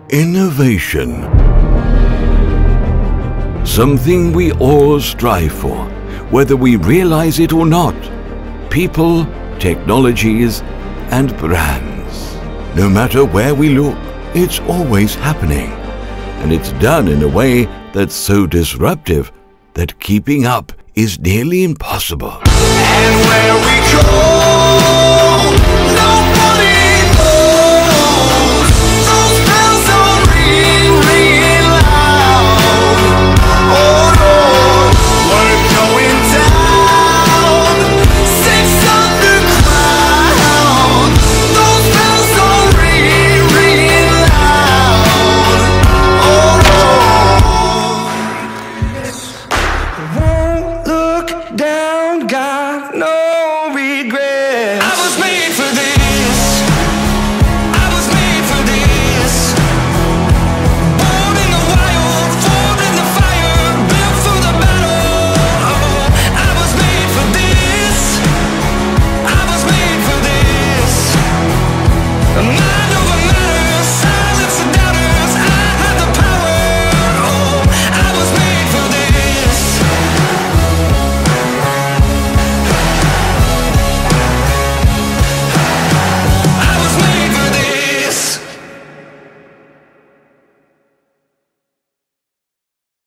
Innovation. Something we all strive for, whether we realize it or not. People, technologies, and brands. No matter where we look, it's always happening. And it's done in a way that's so disruptive that keeping up is nearly impossible. And where we go